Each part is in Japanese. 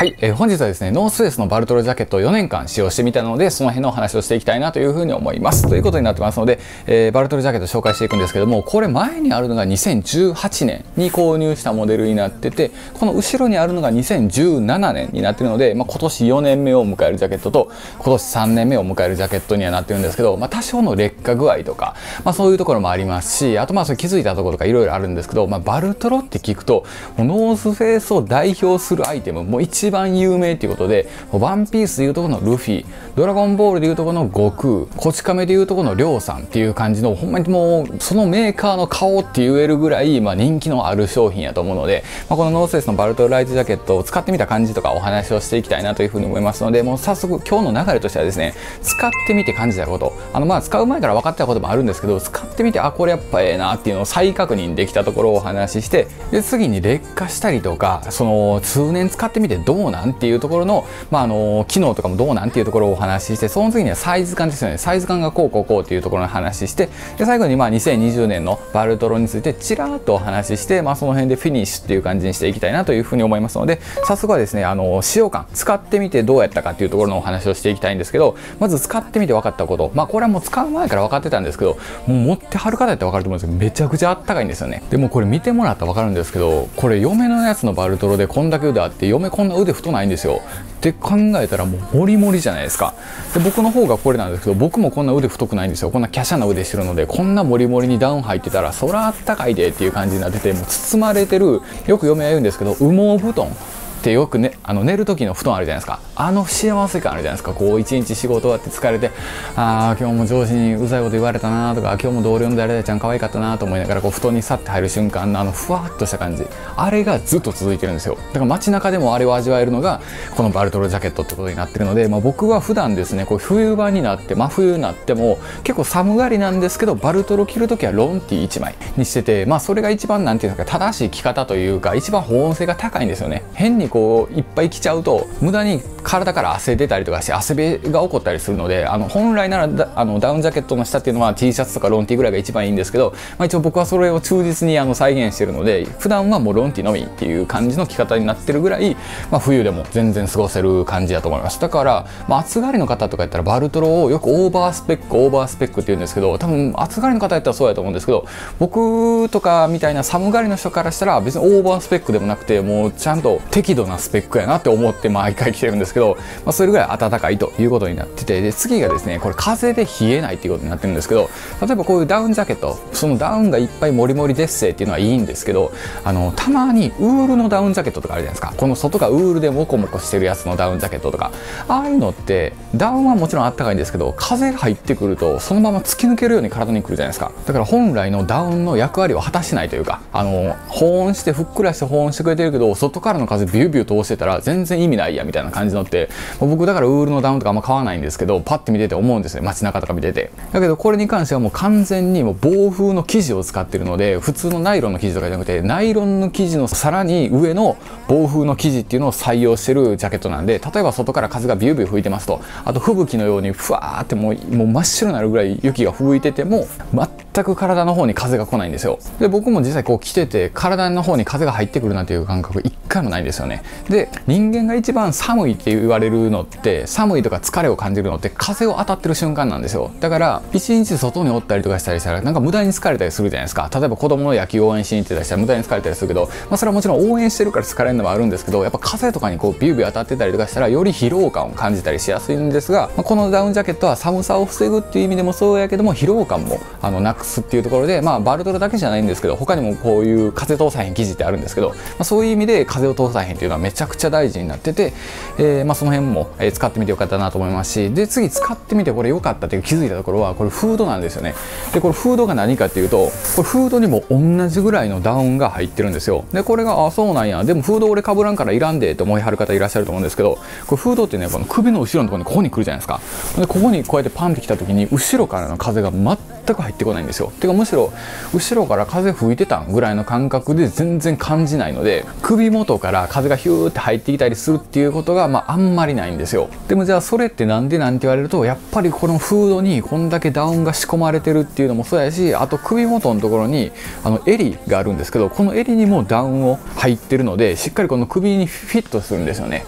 はい、本日はですね、ノースフェイスのバルトロジャケットを4年間使用してみたので、その辺のお話をしていきたいなというふうに思います。ということになってますので、バルトロジャケット紹介していくんですけども、これ前にあるのが2018年に購入したモデルになってて、この後ろにあるのが2017年になっているので、今年4年目を迎えるジャケットと、今年3年目を迎えるジャケットにはなってるんですけど、多少の劣化具合とか、そういうところもありますし、あとそれ気づいたところとかいろいろあるんですけど、バルトロって聞くと、ノースフェイスを代表するアイテム、もう一番有名っていうことで、ワンピースでいうとこのルフィ、ドラゴンボールでいうとこの悟空、こち亀でいうとこのりょうさんっていう感じの、ほんまにもうそのメーカーの顔って言えるぐらい、人気のある商品やと思うので、このノースフェイスのバルトロライトジャケットを使ってみた感じとかお話をしていきたいなというふうに思いますので、もう早速今日の流れとしてはですね、使ってみて感じたこと、使う前から分かってたこともあるんですけど、使ってみてこれやっぱええなっていうのを再確認できたところをお話しして、で次に劣化したりとか、その通年使ってみてどうなんっていうところの、機能とかもどうなんっていうところをお話しして、その次にはサイズ感ですよね。サイズ感がこうっていうところの話して、で最後に2020年のバルトロについてちらっとお話しして、その辺でフィニッシュっていう感じにしていきたいなというふうに思いますので、早速はですね、使用感、使ってみてどうやったかっていうところのお話をしていきたいんですけど、まず使ってみて分かったこと、これはもう使う前から分かってたんですけど、もう持ってはる方やったら分かると思うんですけど、めちゃくちゃあったかいんですよね。でもこれ見てもらったら分かるんですけど、これ嫁のやつのバルトロでこんだけ腕あって、嫁こんな腕太ないんですよって考えたら、もうモリモリじゃないですか。で僕の方がこれなんですけど、僕もこんな腕太くないんですよ。こんな華奢な腕してるので、こんなモリモリにダウン入ってたらそらあったかいでっていう感じになってて、もう包まれてる、よく嫁は言うんですけど、羽毛布団ってよくね、寝る時の布団あるじゃないですか。幸せ感あるじゃないですか。こう一日仕事終わって疲れて、今日も上司にうざいこと言われたなとか、今日も同僚の誰々ちゃん可愛かったなと思いながら、布団に去って入る瞬間のふわっとした感じ、あれがずっと続いてるんですよ。だから街中でもあれを味わえるのがこのバルトロジャケットってことになってるので、僕は普段ですね、こう冬場になって真冬になっても結構寒がりなんですけど、バルトロ着る時はロンティー1枚にしてて、それが一番なんていうんですか、正しい着方というか、一番保温性が高いんですよね。変にこういっぱい着ちゃうと無駄に体から汗出たりとかして汗べが起こったりするので、本来ならダウンジャケットの下っていうのは T シャツとかロンティーぐらいが一番いいんですけど、一応僕はそれを忠実に再現してるので、普段はもうロンティーのみっていう感じの着方になってるぐらい、冬でも全然過ごせる感じだと思います。だから、暑がりの方とかやったらバルトロをよくオーバースペックって言うんですけど、多分暑がりの方やったらそうやと思うんですけど、僕とかみたいな寒がりの人からしたら別にオーバースペックでもなくて、もうちゃんと適度なスペックやなって思って毎回着てるんですけど、それぐらい暖かいということになってて、で次がですね、これ風で冷えないっていうことになってるんですけど、例えばこういうダウンジャケット、そのダウンがいっぱいモリモリデッセイっていうのはいいんですけど、たまにウールのダウンジャケットとかあるじゃないですか。この外がウールでモコモコしてるやつのダウンジャケットとか、ああいうのってダウンはもちろん暖かいんですけど、風が入ってくるとそのまま突き抜けるように体にくるじゃないですか。だから本来のダウンの役割を果たしてないというか、保温してふっくらして保温してくれてるけど、外からの風ビュービュー通してたら全然意味ないやみたいな感じのって、僕だからウールのダウンとかあんま買わないんですけど、パッて見てて思うんですね。街中とか見てて。だけどこれに関してはもう完全にもう防風の生地を使ってるので、普通のナイロンの生地とかじゃなくて、ナイロンの生地のさらに上の防風の生地っていうのを採用してるジャケットなんで、例えば外から風がビュービュー吹いてますと、あと吹雪のようにふわーってもう真っ白になるぐらい雪が吹いてても全く体の方に風が来ないんですよ。で僕も実際こう着てて体の方に風が入ってくるなんていう感覚一回もないんですよね。で人間が一番寒いって言われるのって、寒いとか疲れを感じるのって風を当たってる瞬間なんですよ。だから一日外におったりとかしたりしたらなんか無駄に疲れたりするじゃないですか。例えば子供の野球応援しに行ってたりしたら無駄に疲れたりするけど、それはもちろん応援してるから疲れるのもあるんですけど、やっぱ風とかにこうビュービュー当たってたりとかしたらより疲労感を感じたりしやすいんですが、このダウンジャケットは寒さを防ぐっていう意味でもそうやけども、疲労感もなくすっていうところで、バルトロだけじゃないんですけど、他にもこういう風通さへん生地ってあるんですけど、そういう意味で風を通さへんっていうのはめちゃくちゃ大事になってて、その辺も使ってみてよかったなと思いますし、で次使ってみてこれ良かったっていう気づいたところは、これフードなんですよね。でこれフードが何かっていうと、これフードにも同じぐらいのダウンが入ってるんですよ。でこれがそうなんや、でもフード俺かぶらんからいらんでと思いはる方いらっしゃると思うんですけど、これフードってね、この首の後ろのところにここに来るじゃないですか。でここにこうやってパンってきた時に後ろからの風が全く入ってこないんですよ。てかむしろ後ろから風吹いてたんぐらいの感覚で全然感じないので、首元から風がヒューって入ってきたりするっていうことがあんまりないんですよ。でもじゃあそれってなんでなんて言われると、やっぱりこのフードにこんだけダウンが仕込まれてるっていうのもそうやし、あと首元のところに襟があるんですけど、この襟にもダウンを入ってるので、しっかりこの首にフィットするんですよね。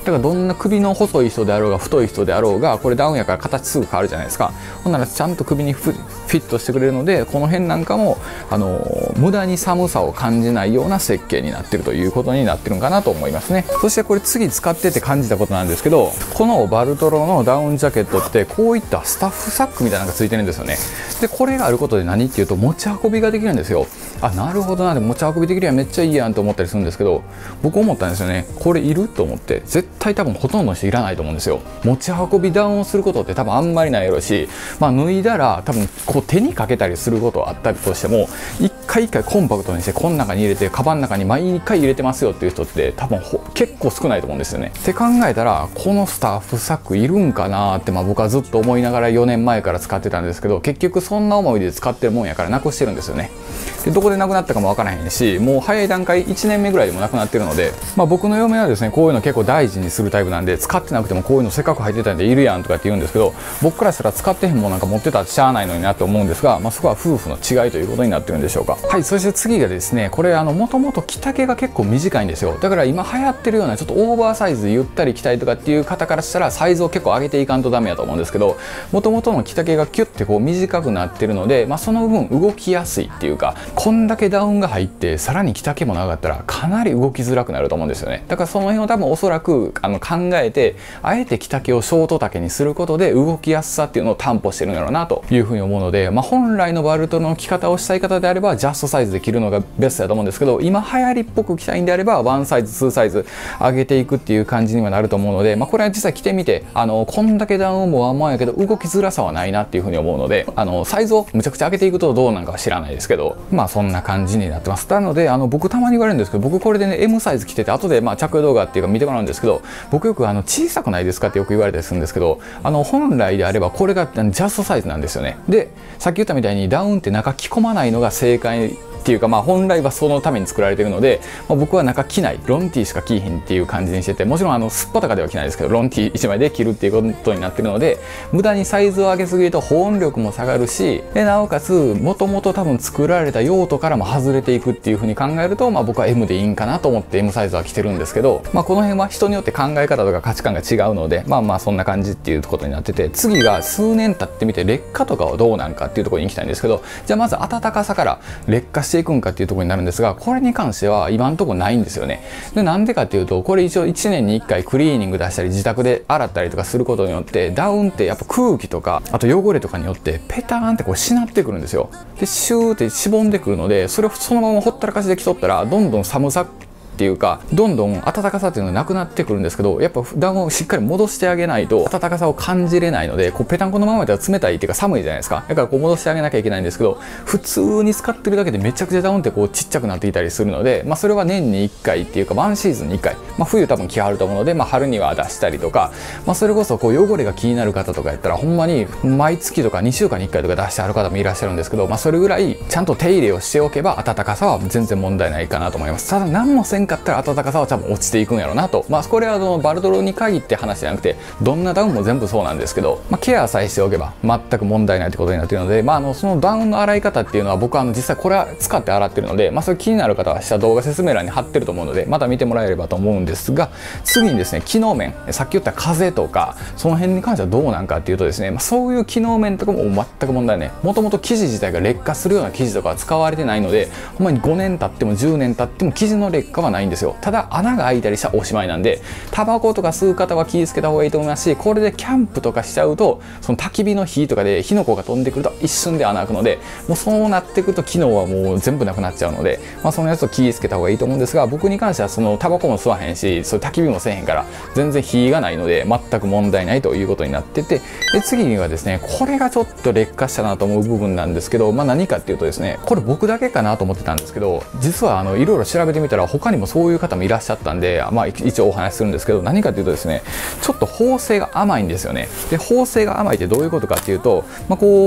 からどんな首の細い人であろうが太い人であろうが、これダウンやから形すぐ変わるじゃないですか。ほんならちゃんと首にフィットしてくれるので、この辺なんかも無駄に寒さを感じないような設計になってるということになってるんかなと思いますね。そしてこれ次使ってて感じたことなんですけど、このバルトロのダウンジャケットってこういったスタッフサックみたいなのがついてるんですよね。でこれがあることで何っていうと、持ち運びができるんですよ。あ、なるほどな、で持ち運びできるやん、めっちゃいいやんと思ったりするんですけど、僕思ったんですよね。これいると思って、絶対多分ほとんどの人いらないと思うんですよ。持ち運びダウンをすることって多分あんまりないやろし、脱いだら多分こう手にかけたりすることはあったりとしても、一回一回コンパクトにしてこの中に入れてカバンの中に毎回入れてますよっていう人って多分結構少ないと思うんですよね。って考えたら、このスタッフサックいるんかなって、僕はずっと思いながら4年前から使ってたんですけど、結局そんな思いで使ってるもんやからなくしてるんですよね。でどこでなくなったかもわからへんし、もう早い段階1年目ぐらいでもなくなってるので、僕の嫁はですね、こういうの結構大事にするタイプなんで、使ってなくてもこういうのせっかく入ってたんでいるやんとかって言うんですけど、僕からしたら使ってへんもんなんか持ってたらしゃあないのになと思うんですが、そこは夫婦の違いということになってるんでしょうか。はい、そして次がですね、これもともと着丈が結構短いんですよ。だから今流行ってるようなちょっとオーバーサイズゆったり着たいとかっていう方からしたら、サイズを結構上げていかんとダメだと思うんですけど、もともとの着丈がキュッてこう短くなってるので、その分動きやすいっていうか、こんだけダウンが入ってさらに着丈も長かったらかなり動きづらくなると思うんですよね。だからその辺を多分おそらく考えて、あえて着丈をショート丈にすることで動きやすさっていうのを担保してるんだろうなというふうに思うので、本来のバルトの着方をしたい方であればジャストサイズで着るのがベストだと思うんですけど、今流行りっぽく着たいんであれば1サイズ2サイズ上げていくっていう感じにはなると思うので、これは実際着てみてこんだけダウンもワンワンやけど動きづらさはないなっていうふうに思うので、サイズをむちゃくちゃ上げていくとどうなんかは知らないですけど、そんな感じになってます。なので僕たまに言われるんですけど、僕これでね M サイズ着てて後で着用動画っていうか見てもらうんですけど、僕よく小さくないですかってよく言われたりするんですけど、本来であればこれがジャストサイズなんですよね。でさっき言ったみたいにダウンって中着込まないのが正解っていうか、本来はそのために作られているので、僕は中着ない、ロンティーしか着いひんっていう感じにしてて、もちろんすっぱたかでは着ないですけど、ロンティー1枚で着るっていうことになってるので、無駄にサイズを上げすぎると保温力も下がるし、でなおかつもともと多分作られた用途からも外れていくっていう風に考えると、僕は M でいいんかなと思って M サイズは着てるんですけど、この辺は人によって考え方とか価値観が違うので、そんな感じっていうことになってて、次が数年経ってみて劣化とかはどうなんかっていうところに行きたいんですけど、じゃあまず暖かさから劣化していくんかっていうところになるんですが、これに関しては今のところないんですよね。でなんでかっていうと、これ一応1年に1回クリーニング出したり自宅で洗ったりとかすることによって、ダウンってやっぱ空気とかあと汚れとかによってペターンってこうしなってくるんですよ。でシューってしぼんでくるので、それをそのままほったらかしで着とったらどんどん寒さっていうか、どんどん暖かさっていうのがなくなってくるんですけど、やっぱダウンをしっかり戻してあげないと暖かさを感じれないので、こうペタンコのままでは冷たいっていうか寒いじゃないですか。だからこう戻してあげなきゃいけないんですけど、普通に使ってるだけでめちゃくちゃダウンってこうちっちゃくなっていたりするので、それは年に1回っていうか1シーズンに1回、冬多分着はると思うので、春には出したりとか、それこそこう汚れが気になる方とかやったらほんまに毎月とか2週間に1回とか出してある方もいらっしゃるんですけど、それぐらいちゃんと手入れをしておけば暖かさは全然問題ないかなと思います。ただ何もせんかったら暖かさは多分落ちていくんやろうなと。これはバルトロに限って話じゃなくて、どんなダウンも全部そうなんですけど、ケアさえしておけば全く問題ないってことになっているので、そのダウンの洗い方っていうのは僕は実際これは使って洗ってるので、それ気になる方は下動画説明欄に貼ってると思うので、また見てもらえればと思うんですが、次にですね、機能面、さっき言った風とかその辺に関してはどうなんかっていうとですね、そういう機能面とかも全く問題ない。もともと生地自体が劣化するような生地とかは使われてないので、ほんまに5年経っても10年経っても生地の劣化はないんですよ。ただ穴が開いたりしたらおしまいなんで、タバコとか吸う方は気をつけた方がいいと思いますし、これでキャンプとかしちゃうと、その焚き火の火とかで火の粉が飛んでくると一瞬で穴開くので、もうそうなってくると機能はもう全部なくなっちゃうので、そのやつを気をつけた方がいいと思うんですが、僕に関してはそのタバコも吸わへんし、そういう焚き火もせえへんから全然火がないので全く問題ないということになってて、で次にはですね、これがちょっと劣化したなと思う部分なんですけど、何かっていうとですね、これ僕だけかなと思ってたんですけど、実はいろいろ調べてみたら他にもそういう方もいらっしゃったんで、一応お話しするんですけど、何かというとですね、ちょっと縫製が甘いんですよね。で縫製が甘いってどういうことかっていうと、こう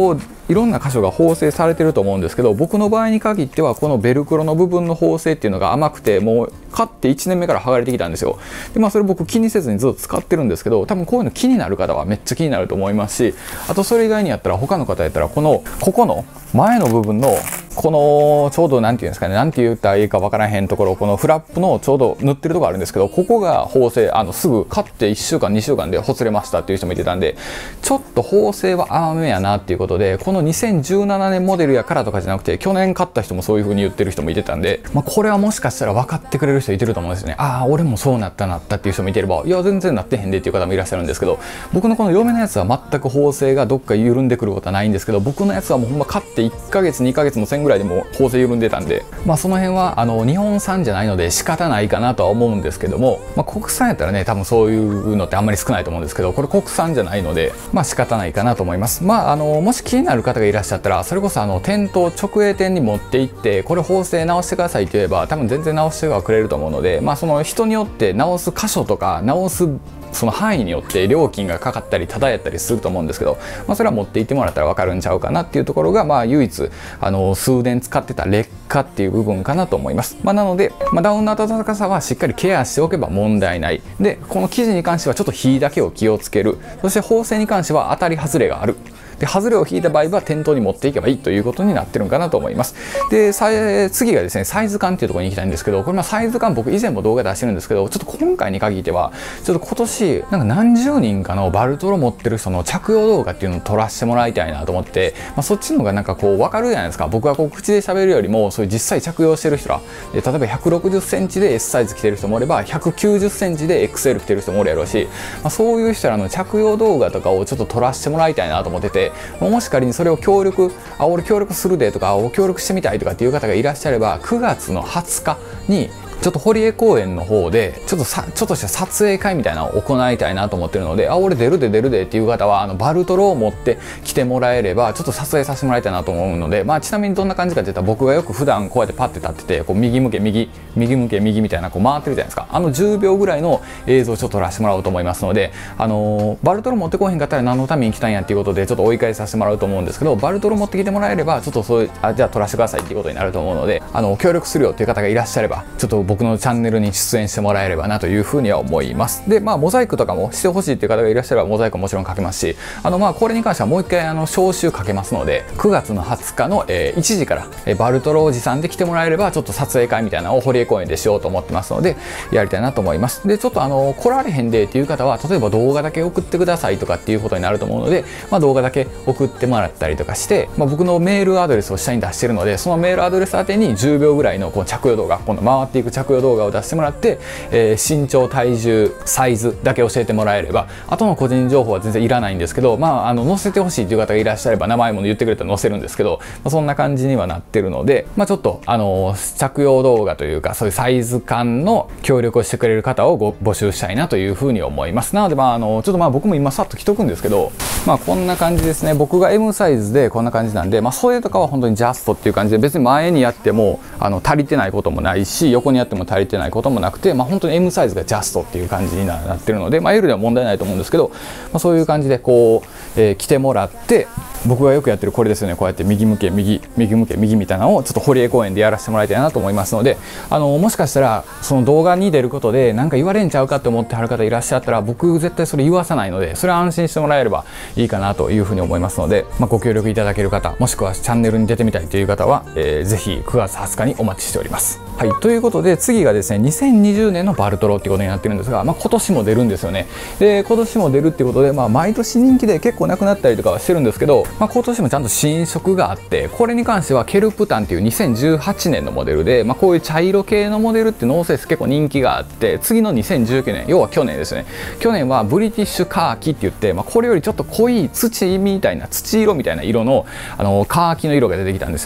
いろんな箇所が縫製されてると思うんですけど、僕の場合に限ってはこのベルクロの部分の縫製っていうのが甘くて、もう買って1年目から剥がれてきたんですよ。でそれ僕気にせずにずっと使ってるんですけど、多分こういうの気になる方はめっちゃ気になると思いますし、あとそれ以外にやったら他の方やったらここの前の部分のこのちょうど何て言うんですかね、何て言ったらいいか分からへんところ、このフラップのちょうど塗ってるところあるんですけど、ここが縫製すぐ買って1週間2週間でほつれましたっていう人もいてたんで、ちょっと縫製は甘めやなっていうことで、この2017年モデルやからとかじゃなくて、去年買った人もそういう風に言ってる人もいてたんで、これはもしかしたら分かってくれる人いてると思うんですよね。ああ俺もそうなったっていう人もいてれば、いや全然なってへんでっていう方もいらっしゃるんですけど、僕のこの嫁のやつは全く縫製がどっか緩んでくることはないんですけど、僕のやつはもうほんま買って1ヶ月2ヶ月もせんぐらいでもう縫製緩んでたんで、その辺は日本産じゃないので仕方ないかなとは思うんですけども、国産やったらね多分そういうのってあんまり少ないと思うんですけど、これ国産じゃないので仕方ないかなと思います。もし気になる方がいらっしゃったら、それこそ店頭直営店に持って行ってこれ縫製直してくださいって言えば多分全然直してはくれると思うので、その人によって直す箇所とか直すその範囲によって料金がかかったりただやったりすると思うんですけど、それは持って行ってもらったら分かるんちゃうかなっていうところが唯一数年使ってた劣化っていう部分かなと思います。なので、ダウンの暖かさはしっかりケアしておけば問題ない。でこの生地に関してはちょっと火だけを気をつける。そして縫製に関しては当たり外れがある。で外れを引いた場合は店頭に持っていけばいいということになってるんかなと思います。で次がですね、サイズ感っていうところに行きたいんですけど、これサイズ感僕以前も動画出してるんですけど、ちょっと今回に限ってはちょっと今年なんか何十人かのバルトロ持ってる人の着用動画っていうのを撮らせてもらいたいなと思って、そっちの方がなんかこう分かるじゃないですか。僕がこう口で喋るよりもそういう実際着用してる人らで、例えば160センチで S サイズ着てる人もおれば190センチで XL 着てる人もおるやろうし、そういう人らの着用動画とかをちょっと撮らせてもらいたいなと思ってて、もし仮にそれを俺協力するでとか協力してみたいとかっていう方がいらっしゃれば、9月の20日にちょっと堀江公園の方でちょっとした撮影会みたいなのを行いたいなと思ってるので、俺出るでっていう方はバルトロを持って来てもらえればちょっと撮影させてもらいたいなと思うので、ちなみにどんな感じかっていったら、僕がよく普段こうやってパッて立っててこう右向け右みたいなこう回ってるじゃないですか。10秒ぐらいの映像をちょっと撮らせてもらおうと思いますので、バルトロ持ってこへんかったら何のために来たんやっていうことでちょっと追い返させてもらうと思うんですけど、バルトロ持ってきてもらえればちょっとじゃあ撮らせてくださいっていうことになると思うので、協力するよっていう方がいらっしゃればちょっと僕のチャンネルに出演してもらえればなというふうには思います。でモザイクとかもしてほしいっていう方がいらっしゃればモザイクももちろんかけますし、これに関してはもう一回招集かけますので、9月の20日の、1時から、バルトロおじさんで来てもらえればちょっと撮影会みたいなのを堀江公園でしようと思ってますのでやりたいなと思います。でちょっと来られへんでっていう方は、例えば動画だけ送ってくださいとかっていうことになると思うので、動画だけ送ってもらったりとかして、僕のメールアドレスを下に出してるので、そのメールアドレス宛てに10秒ぐらいのこう着用動画、今度回っていく着用動画を出してもらって、身長体重サイズだけ教えてもらえれば、あとの個人情報は全然いらないんですけど、載せてほしいという方がいらっしゃれば名前も言ってくれたら載せるんですけど、そんな感じにはなってるので、ちょっと着用動画というかそういうサイズ感の協力をしてくれる方を募集したいなというふうに思います。なのでちょっと僕も今さっと着とくんですけど、こんな感じですね。僕が M サイズでこんな感じなんで、それとかは本当にジャストっていう感じで、別に前にやっても足りてないこともないし、横にやっても足りてないこともなくて、本当に M サイズがジャストっていう感じになってるので、L では問題ないと思うんですけど、そういう感じでこう、来てもらって、僕がよくやってるこれですよね。こうやって右向け右みたいなのをちょっと堀江公園でやらせてもらいたいなと思いますので、もしかしたらその動画に出ることで何か言われんちゃうかって思ってはる方いらっしゃったら、僕絶対それ言わさないので、それは安心してもらえればいいかなというふうに思いますので、ご協力いただける方、もしくはチャンネルに出てみたいという方は、ぜひ9月20日にお待ちしております。はい、ということで次がですね、2020年のバルトロっていうことになってるんですが、今年も出るんですよね。で今年も出るっていうことで、毎年人気で結構なくなったりとかはしてるんですけど、今年もちゃんと新色があって、これに関してはケルプタンっていう2018年のモデルで、こういう茶色系のモデルってノーセース結構人気があって、次の2019年、要は去年ですね、去年はブリティッシュカーキって言って、これよりちょっと濃い土色みたいな色のカーキの色が出てきたんですよ。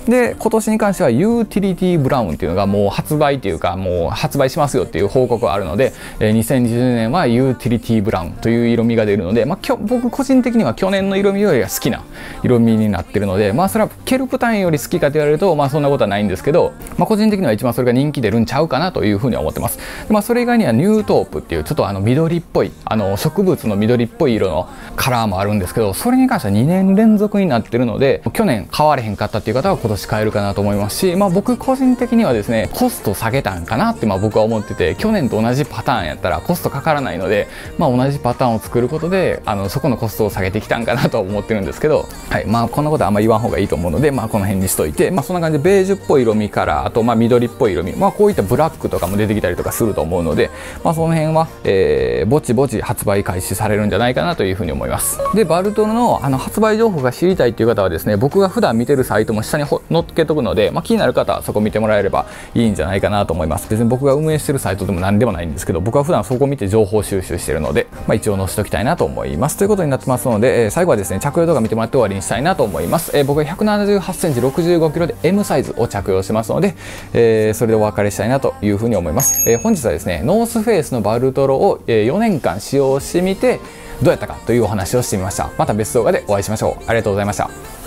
で今年に関してはユーティリティブラウンっていうのがもう発売っていうかもう発売しますよっていう報告があるので、2020年はユーティリティブラウンという色味が出るので、僕個人的には去年の色味よりは好きな色味になってるので、それはケルプタインより好きかと言われるとそんなことはないんですけど、個人的には一番それが人気出るんちゃうかなというふうには思ってます。でそれ以外にはニュートープっていうちょっと緑っぽい植物の緑っぽい色のカラーもあるんですけど、それに関しては2年連続になってるので、去年買われへんかったっていう方は今年買えるかなと思いますし、僕個人的にはですねコスト下げたんかなって僕は思ってて、去年と同じパターンやったらコストかからないので、同じパターンを作ることでそこのコストを下げてきたんかなと思ってるんですけど、はい、こんなことはあんま言わん方がいいと思うので、この辺にしといて、そんな感じでベージュっぽい色味からあと緑っぽい色味、こういったブラックとかも出てきたりとかすると思うので、その辺は、ぼちぼち発売開始されるんじゃないかなというふうに思います。でバルトルの発売情報が知りたいという方はですね、僕が普段見てるサイトも下に載っけとくので、気になる方はそこ見てもらえればいいんじゃないかなと思います。別に僕が運営してるサイトでも何でもないんですけど、僕は普段そこを見て情報収集してるので、一応載せておきたいなと思いますということになってますので、最後はですね着用動画見てもらって終わりにしたいなと思います。僕は178センチ65キロで M サイズを着用してますので、それでお別れしたいなというふうに思います。本日はですねノースフェイスのバルトロを4年間使用してみてどうやったかというお話をしてみました。また別動画でお会いしましょう。ありがとうございました。